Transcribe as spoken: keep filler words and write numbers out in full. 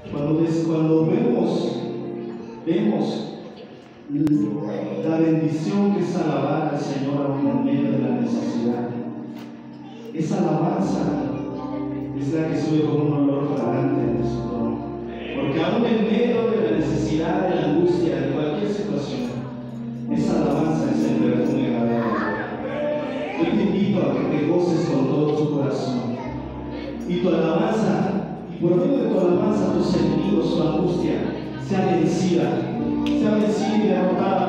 Cuando, des, cuando vemos, vemos la bendición que es alabar al Señor aún en medio de la necesidad. Esa alabanza es la que sube con un olor fragante de su trono. Porque aún en medio de la necesidad, de la angustia, de cualquier situación, esa alabanza es el perfume agradable. Yo te invito a que te goces con todo tu corazón. Y tu alabanza, y por medio de tu alabanza, tus enemigos, tu angustia, sea vencida, sea vencida y derrotada